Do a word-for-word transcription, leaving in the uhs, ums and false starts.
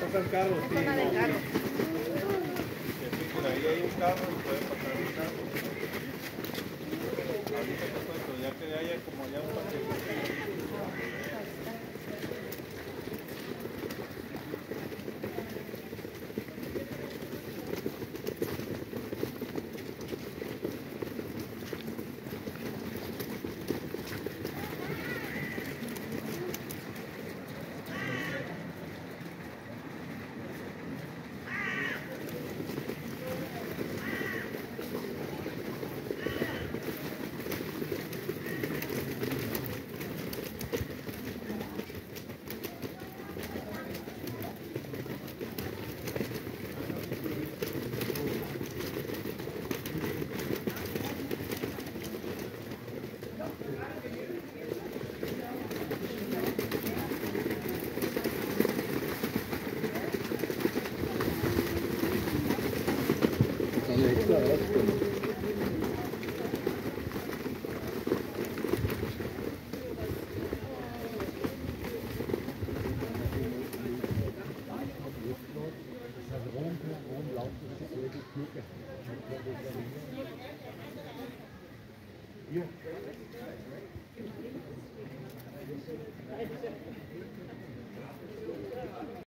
pasan carros, sí. Zona de carros. Por ahí hay un carro y puede pasar un carro. Ahorita te cuento, ya que haya como ya un paquete. Hier.